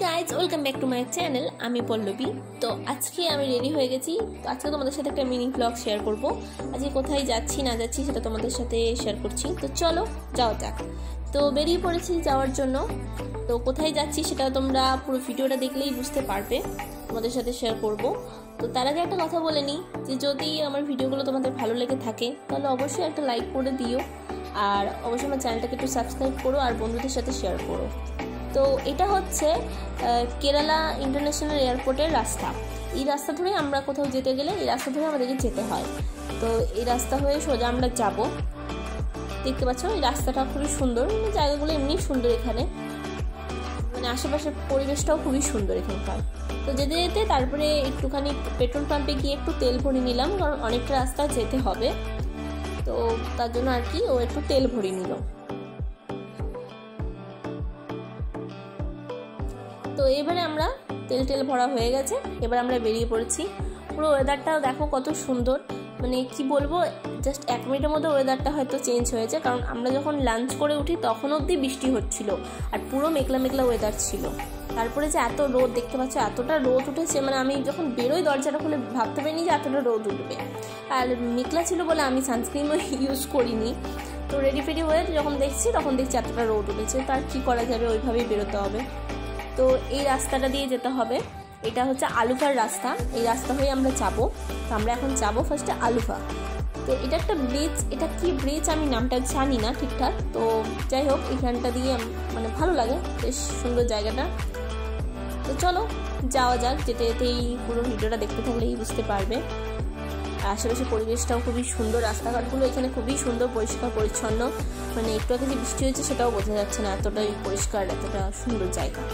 Guys, welcome back to my channel. আমি পল্লবী। তো আজকে আমি রেডি হয়ে গেছি। তো আজকে তোমাদের সাথে একটা মিনি ব্লগ শেয়ার করব। আজকে কোথায় যাচ্ছি না যাচ্ছি সেটা তোমাদের সাথে শেয়ার করছি। তো চলো যাওয়া যাক। তো বেরিয়ে পড়েছি যাওয়ার জন্য। তো কোথায় যাচ্ছি সেটা তোমরা পুরো ভিডিওটা দেখলেই বুঝতে পারবে, তোমাদের সাথে শেয়ার করব। তো তার আগে একটা কথা বলে নিই যে যদি আমার ভিডিওগুলো তোমাদের ভালো লেগে থাকে তাহলে অবশ্যই একটা লাইক করে দিও, আর অবশ্যই আমার চ্যানেলটাকে একটু সাবস্ক্রাইব করো আর বন্ধুদের সাথে শেয়ার করো। তো এটা হচ্ছে কেরালা ইন্টারন্যাশনাল এয়ারপোর্টের রাস্তা। এই রাস্তা ধরে আমরা কোথাও যেতে গেলে এই রাস্তা ধরে আমাদেরকে যেতে হয়। তো এই রাস্তা হয়ে সোজা আমরা যাব। দেখতে পাচ্ছ এই রাস্তাটা খুবই সুন্দর, জায়গাগুলো এমনি সুন্দর, এখানে মানে আশেপাশের পরিবেশটাও খুবই সুন্দর এখানকার। তো যেতে যেতে তারপরে একটুখানি পেট্রোল পাম্পে গিয়ে একটু তেল ভরে নিলাম, কারণ অনেকটা রাস্তা যেতে হবে। তো তার জন্য আর কি ও একটু তেল ভরে নিল। তো এবারে আমরা তেল ভরা হয়ে গেছে, এবার আমরা বেরিয়ে পড়েছি। পুরো ওয়েদারটাও দেখো কত সুন্দর, মানে কি বলবো, জাস্ট 1 মিনিটের মধ্যে ওয়েদারটা হয়তো চেঞ্জ হয়েছে, কারণ আমরা যখন লাঞ্চ করে উঠি তখন অবধি বৃষ্টি হচ্ছিল আর পুরো মেঘলা মেঘলা ওয়েদার ছিল। তারপরে যে এত রোদ দেখতে পাচ্ছ, এতটা রোদ উঠেছে, মানে আমি যখন বেরোই দরজাটা খুলে ভাবতে পারিনি যে এতটা রোদ উঠবে। আর মেঘলা ছিল বলে আমি সানস্ক্রিনও ইউজ করিনি। তো রেডি ফেডি হয়ে যখন দেখছি এতটা রোদ উঠেছে, তার কি করা যাবে, ওইভাবেই বেরোতে হবে। তো এই রাস্তাটা দিয়ে যেতে হবে, এটা হচ্ছে আলুফার রাস্তা। এই রাস্তা হয়ে আমরা যাব। তো আমরা এখন যাব ফার্স্টে আলুফা। তো এটা একটা ব্রিজ, এটা কি ব্রিজ আমি নামটা জানি না ঠিকঠাক। তো যাই হোক, এখানটা দিয়ে মানে ভালো লাগে, বেশ সুন্দর জায়গাটা। তো চলো যাওয়া যাক। যেতে যেতেই পুরো ভিডিওটা দেখতে থাকলেই বুঝতে পারবে। আশেপাশে পরিবেশটাও খুবই সুন্দর, রাস্তাঘাটগুলো এখানে খুবই সুন্দর, পরিষ্কার পরিচ্ছন্ন, মানে একটু আগে যে বৃষ্টি হয়েছে সেটাও বোঝা যাচ্ছে না, এতটাই পরিষ্কার, এতটা সুন্দর জায়গা।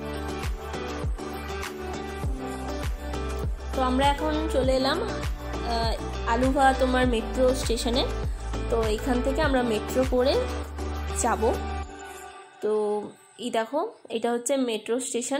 তো আমরা এখন চলে এলাম আলুভা তোমার মেট্রো স্টেশনে। তো এখান থেকে আমরা মেট্রো করে যাব। তো এই দেখো, এটা হচ্ছে মেট্রো স্টেশন।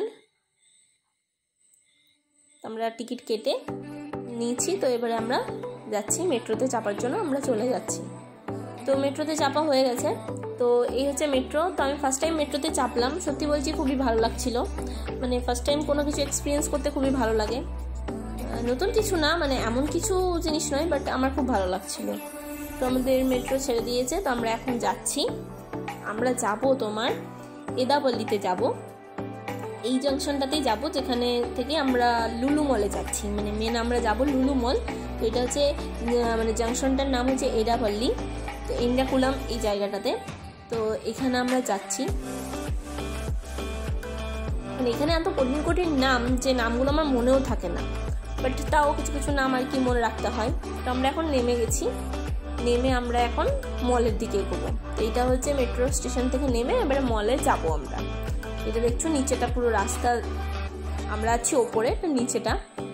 আমরা টিকিট কেটে নিয়েছি। তো এবারে আমরা যাচ্ছি মেট্রোতে চাপার জন্য, আমরা চলে যাচ্ছি। তো মেট্রোতে চাপা হয়ে গেছে। তো এই হচ্ছে মেট্রো। তো আমি ফার্স্ট টাইম মেট্রোতে চাপলাম, সত্যি বলছি খুবই ভালো লাগছিল। মানে ফার্স্ট টাইম কোনো কিছু এক্সপিরিয়েন্স করতে খুবই ভালো লাগে। নতুন কিছু না, মানে এমন কিছু জিনিস নয়, বাট আমার খুব ভালো লাগছিল। তো আমাদের মেট্রো ছেড়ে দিয়েছে। তো আমরা এখন যাচ্ছি, আমরা যাব তোমার এদাপল্লিতে যাব। এই জাংশনটাতেই যাব, যেখানে থেকে আমরা লুলু মলে যাচ্ছি, মানে মেন আমরা যাব লুলু মল। তো এটা হচ্ছে মানে জাংশনটার নাম হচ্ছে এদাপল্লি। তো এন্ডাকুলাম এই জায়গাটাতে। তো এখানে আমরা যাচ্ছি। মানে এখানে এত কঠিন কঠিন নাম যে নামগুলো আমার মনেও থাকে না, বাট তাও কিছু কিছু নাম আর কি মনে রাখতে হয়। তো আমরা এখন নেমে গেছি, নেমে আমরা এখন মলের দিকে এগোবো। এইটা হচ্ছে মেট্রো স্টেশন থেকে নেমে এবারে মলে যাব আমরা। এটা দেখছো নিচেটা পুরো রাস্তা, আমরা আছি ওপরে, নিচেটা।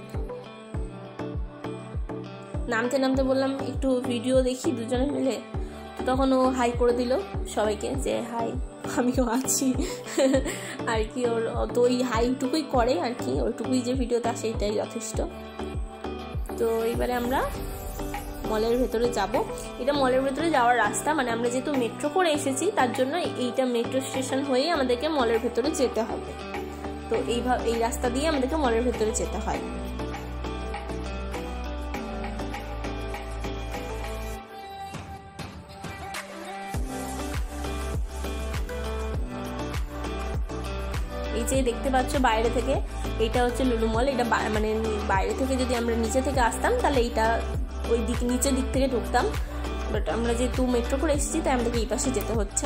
নামতে নামতে বললাম একটু ভিডিও দেখি দুজনে মিলে। তখন ও হাই করে দিল সবাইকে যে হাই, আমিও আছি আর কি। ওর তো ওই হাইটুকুই করে আর কি, ওইটুকুই যে ভিডিওতে আসে এইটাই যথেষ্ট। তো এইবারে আমরা মলের ভেতরে যাব। এটা মলের ভেতরে যাওয়ার রাস্তা, মানে আমরা যেহেতু মেট্রো করে এসেছি তার জন্য এইটা মেট্রো স্টেশন হয়ে আমাদেরকে মলের ভেতরে যেতে হবে। তো এই রাস্তা দিয়ে আমাদেরকে মলের ভেতরে যেতে হয়। এই যে দেখতে পাচ্ছ বাইরে থেকে, এইটা হচ্ছে লুলু মল। এটা মানে বাইরে থেকে যদি আমরা নিচে থেকে আসতাম তাহলে এইটা ওই দিক নিচের দিক থেকে ঢুকতাম, বাট আমরা যেহেতু মেট্রো করে এসেছি তাই আমাদেরকে এই পাশে যেতে হচ্ছে।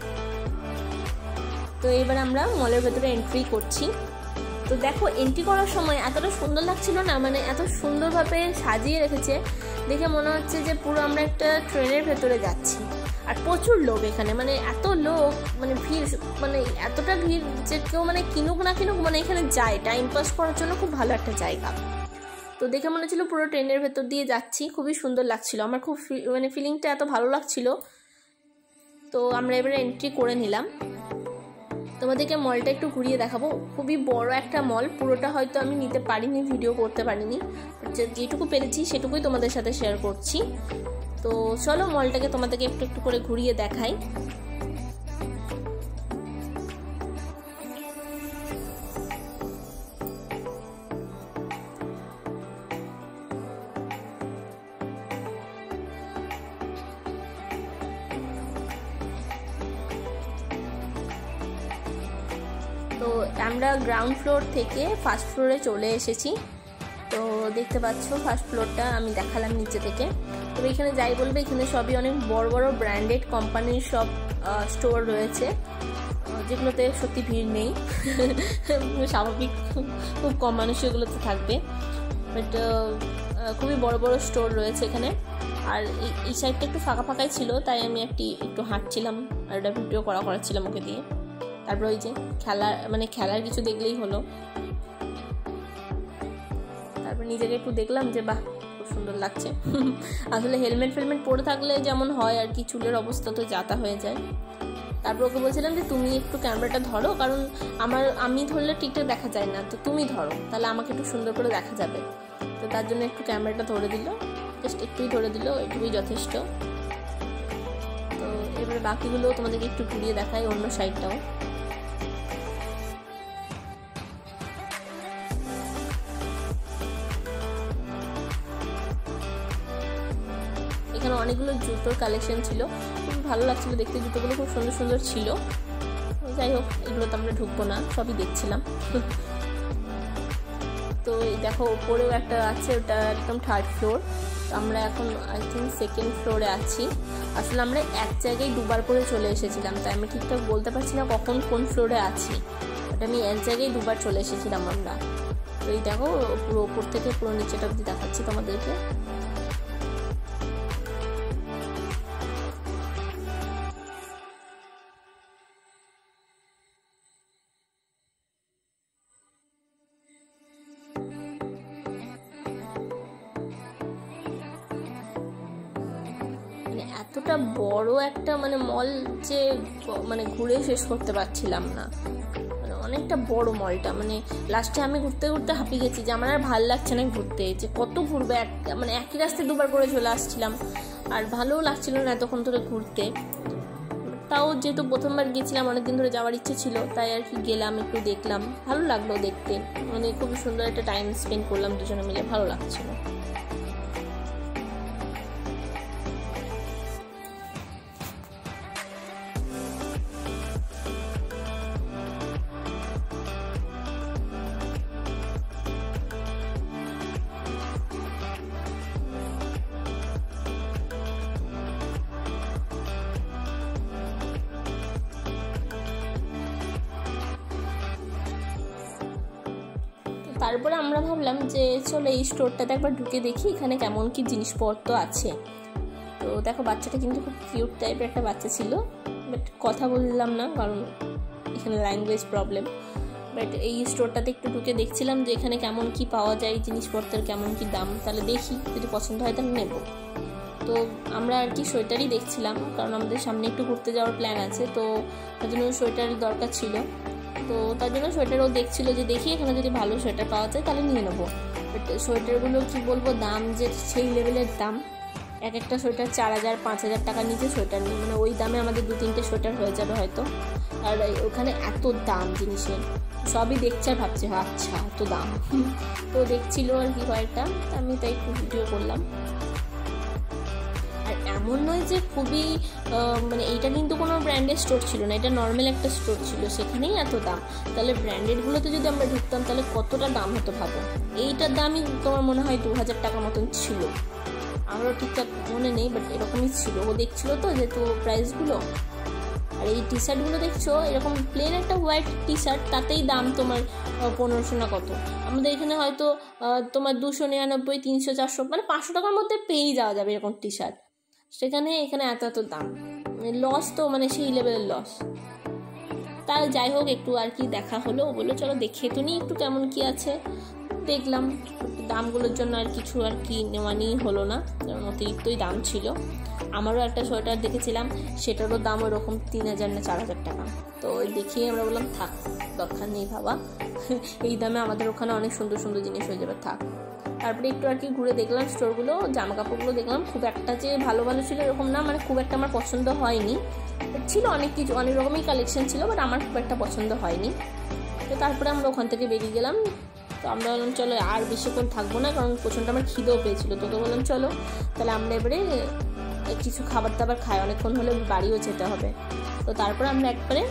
তো এবার আমরা মলের ভেতরে এন্ট্রি করছি। তো দেখো এন্ট্রি করার সময় এতটা সুন্দর লাগছিল না, মানে এত সুন্দরভাবে সাজিয়ে রেখেছে, দেখে মনে হচ্ছে যে পুরো আমরা একটা ট্রেনের ভেতরে যাচ্ছি। আর প্রচুর লোক এখানে, মানে এত লোক, মানে ভিড়, মানে এতটা ভিড় যে কেউ মানে কিনুক না কিনুক মানে এখানে যায় টাইম পাস করার জন্য। খুব ভালো একটা জায়গা। তো দেখে মনে হচ্ছিল পুরো ট্রেনের ভেতর দিয়ে যাচ্ছি, খুবই সুন্দর লাগছিল আমার, খুব মানে ফিলিংটা এত ভালো লাগছিল। তো আমরা এবারে এন্ট্রি করে নিলাম। তোমাদেরকে মলটা একটু ঘুরিয়ে দেখাবো। খুবই বড় একটা মল, পুরোটা হয়তো আমি নিতে পারিনি, ভিডিও করতে পারিনি, যেটুকু পেরেছি সেটুকুই তোমাদের সাথে শেয়ার করছি। তো চলো মলটাকে তোমাদেরকে একটু একটু করে ঘুরিয়ে দেখাই। তো আমরা গ্রাউন্ড ফ্লোর থেকে ফার্স্ট ফ্লোরে চলে এসেছি। তো দেখতে পাচ্ছ ফার্স্ট ফ্লোরটা আমি দেখালাম নিচে থেকে। তবে এখানে যাই বলবে, এখানে সবই অনেক বড় বড় ব্র্যান্ডেড কোম্পানির সব স্টোর রয়েছে, যেগুলোতে সত্যি ভিড় নেই। স্বাভাবিক, খুব কম মানুষ এগুলোতে থাকবে, বাট খুবই বড় বড় স্টোর রয়েছে এখানে। আর এই সাইডটা একটু ফাঁকা ফাঁকাই ছিল, তাই আমি একটু হাঁটছিলাম আর একটা ভিডিও করাচ্ছিলাম ওকে দিয়ে। তারপর ওই যে খেলার কিছু দেখলেই হলো। তারপর নিজেকে একটু দেখলাম যে বাহ, খুব সুন্দর লাগছে। আসলে হেলমেট পরে থাকলে যেমন হয় আর কি, চুলের অবস্থা তো যাতা হয়ে যায়। তারপর ওকে বলছিলাম যে তুমি একটু ক্যামেরাটা ধরো, কারণ আমি ধরলে ঠিকঠাক দেখা যায় না, তো তুমি ধরো, তাহলে আমাকে একটু সুন্দর করে দেখা যাবে। তো তার জন্য একটু ক্যামেরাটা ধরে দিল, জাস্ট একটুই ধরে দিল, এটুকুই যথেষ্ট। তো এবারে বাকিগুলো তোমাদেরকে একটু ঘুরিয়ে দেখাই, অন্য সাইডটাও। এখানে অনেকগুলো জুতোর কালেকশন ছিল, খুব ভালো লাগছিল দেখতে, জুতোগুলো খুব সুন্দর সুন্দর ছিল। যাই হোক, এগুলো তো আমরা ঢুকবো না, সবই দেখছিলাম। তো এই দেখো উপরেও একটা আছে, ওটা একদম 3rd ফ্লোর। তো আমরা এখন আই থিঙ্ক 2nd ফ্লোরে আছি। আসলে আমরা এক জায়গায় দুবার করে চলে এসেছিলাম, তাই আমি ঠিকঠাক বলতে পারছি না কখন কোন ফ্লোরে আছি, বাট আমি এক জায়গায় দুবার চলে এসেছিলাম আমরা। তো এই দেখো পুরো উপর থেকে পুরো নিচেটা অবধি দেখাচ্ছি তোমাদেরকে। এতটা বড় একটা মল যে ঘুরে শেষ করতে পারছিলাম না, অনেকটা বড় মলটা। লাস্টে আমি ঘুরতে ঘুরতে হাঁপিয়ে গেছি, যে আমার আর ভালো লাগছে না ঘুরতে, যে কত ঘুরবে, একই রাস্তায় দুবার করে চলে আসছিলাম, আর ভালোও লাগছিল না এতক্ষণ ধরে ঘুরতে। তাও যেহেতু প্রথমবার গেছিলাম, অনেকদিন ধরে যাওয়ার ইচ্ছে ছিল, তাই আর কি গেলাম, একটু দেখলাম, ভালো লাগলো দেখতে। খুবই সুন্দর একটা টাইম স্পেন্ড করলাম দুজনে মিলে, ভালো লাগছিল। তারপরে আমরা ভাবলাম যে চলো এই স্টোরটাতে একবার ঢুকে দেখি এখানে কেমন কি জিনিসপত্র আছে। তো দেখো বাচ্চাটা কিন্তু খুব কিউট টাইপের একটা বাচ্চা ছিল, বাট কথা বললাম না কারণ এখানে ল্যাঙ্গুয়েজ প্রবলেম। বাট এই স্টোরটাতে একটু ঢুকে দেখছিলাম যে এখানে কেমন কি পাওয়া যায়, জিনিসপত্রের কেমন কি দাম, তাহলে দেখি যদি পছন্দ হয় তাহলে নেব। তো আমরা আর কি সোয়েটারই দেখছিলাম, কারণ আমাদের সামনে একটু ঘুরতে যাওয়ার প্ল্যান আছে, তো তার জন্য সোয়েটারের দরকার ছিল। তো তার জন্য সোয়েটারও দেখছিল যে দেখি এখানে যদি ভালো সোয়েটার পাওয়া যায় তাহলে নিয়ে নেবো। বাট সোয়েটারগুলো কি বলবো, দাম যে সেই লেভেলের দাম, এক একটা সোয়েটার 4000-5000 টাকার নিচে সোয়েটার নেই, ওই দামে আমাদের 2-3টে সোয়েটার হয়ে যাবে হয়তো। আর ওখানে এত দাম জিনিসের, সবই দেখছে আর ভাবছে আচ্ছা এত দাম। তো দেখছিল আর কি কয়েকটা, আমি তাই একটু ভিডিও করলাম। আর এমন নয় যে খুবই এইটা কিন্তু কোনো ব্র্যান্ডের স্টোর ছিল না, এটা নর্মাল একটা স্টোর ছিল, সেখানেই এত দাম। তাহলে ব্র্যান্ডেডগুলোতে যদি আমরা ঢুকতাম তাহলে কতটা দাম হতো ভাবো। এইটার দামই তোমার মনে হয় 2000 টাকা মতন ছিল, আমারও ঠিকঠাক মনে নেই, বাট এরকমই ছিল। ও দেখছিল তো যেহেতু প্রাইসগুলো। আর এই টি শার্টগুলো দেখছো, এরকম প্লেন একটা হোয়াইট টি শার্ট, তাতেই দাম তোমার 1500 না কত। আমাদের এখানে হয়তো তোমার 299, 300, 400 500 টাকার মধ্যে পেয়েই যাওয়া যাবে এরকম টি শার্ট, সেখানে এখানে এত দাম। লস তো সেই লেভেলের লস। তাই যাই হোক একটু আর কি দেখা হলো, বললো চলো দেখে তো নিই একটু কেমন কি আছে। দেখলাম দামগুলোর জন্য আর কিছু আর কি নেওয়া নিয়েই হলো না, কারণ অতিরিক্তই দাম ছিল। আমারও একটা সোয়েটার দেখেছিলাম, সেটারও দাম ওরকম 3000 না 4000 টাকা। তো ওই দেখিয়ে আমরা বললাম থাক, দরকার নেই বাবা, এই দামে আমাদের ওখানে অনেক সুন্দর সুন্দর জিনিস হয়ে যাবে, থাক। তারপরে একটু আর কি ঘুরে দেখলাম স্টোরগুলো, জামা কাপড়গুলো দেখলাম, খুব একটা যে ভালো ভালো ছিল এরকম না, খুব একটা আমার পছন্দ হয়নি। ছিল অনেক কিছু, অনেক রকমই কালেকশন ছিল, বাট আমার খুব একটা পছন্দ হয়নি। তো তারপরে আমরা ওখান থেকে বেরিয়ে গেলাম। তো আমরা বললাম চলো আর বেশিক্ষণ থাকবো না, কারণ প্রচণ্ড আমার খিদেও পেয়েছিল। তোকে বললাম চলো তাহলে আমরা এবারে কিছু খাবার দাবার খাই, অনেকক্ষণ হলে বাড়িও যেতে হবে। তো তারপরে আমরা একবারে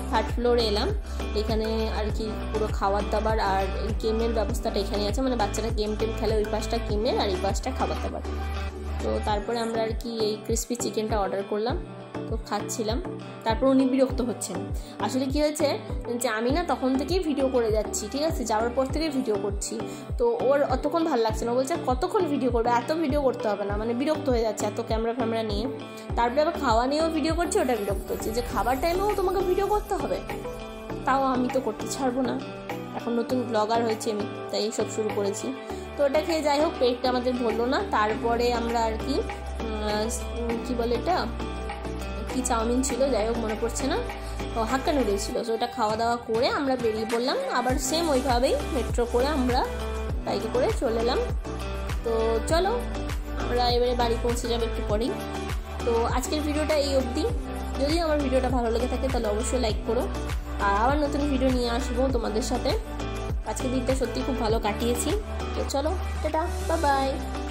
থার্ড ফ্লোরে এলাম। এখানে আর কি পুরো খাবার দাবার আর গেমের ব্যবস্থাটা এখানে আছে, মানে বাচ্চারা গেম টেম খেলে, ওই পাশটা গেমের আর এই পাশটা খাবার দাবার। তো তারপরে আমরা আর কি এই ক্রিসপি চিকেনটা অর্ডার করলাম, তো খাচ্ছিলাম। তারপর উনি বিরক্ত হচ্ছেন। আসলে কি হয়েছে যে আমি না তখন থেকেই ভিডিও করে যাচ্ছি, ঠিক আছে, যাওয়ার পর থেকেই ভিডিও করছি। তো ওর অতক্ষণ ভালো লাগছে না, বলছে কতক্ষণ ভিডিও করবে, এত ভিডিও করতে হবে না, মানে বিরক্ত হয়ে যাচ্ছে এত ক্যামেরা ফ্যামেরা নিয়ে। তারপরে আবার খাওয়া নিয়েও ভিডিও করছি, ওটা বিরক্ত হচ্ছে যে খাবার টাইমেও তোমাকে ভিডিও করতে হবে। তাও আমি তো করতে ছাড়বো না, এখন নতুন ব্লগার হয়েছে আমি, তাই এইসব শুরু করেছি। তো ওটা খেয়ে যাই হোক পেটটা আমাদের ভরলো না। তারপরে আমরা আর কি কী বলে এটা, কি চাউমিন ছিল যাই হোক মনে পড়ছে না, হাক্কা নুডলস ছিল। তো ওটা খাওয়া দাওয়া করে আমরা বেরিয়ে পড়লাম, আবার সেম ওইভাবেই মেট্রো করে আমরা বাইকে করে চলে এলাম। তো চলো আমরা এবারে বাড়ি পৌঁছে যাবো একটু পরেই। তো আজকের ভিডিওটা এই অবধি। যদি আমার ভিডিওটা ভালো লেগে থাকে তাহলে অবশ্যই লাইক করো, আর আবার নতুন ভিডিও নিয়ে আসবো তোমাদের সাথে। আজকের দিনটা সত্যি খুব ভালো কাটিয়েছি। তো চলো টাটা, বাই বাই।